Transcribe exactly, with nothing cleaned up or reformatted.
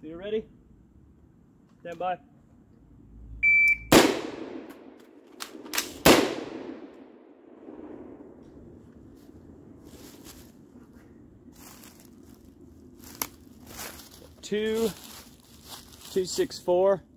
So you ready? Stand by. Two, two, six, four.